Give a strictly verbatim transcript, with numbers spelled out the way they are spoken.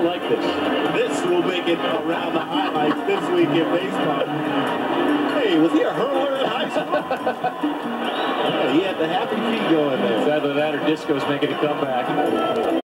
like this. This will make it around the highlights this week in baseball. Hey, was he a hurler in high school? Yeah, he had the happy feet going there. It's either that or Disco's making a comeback.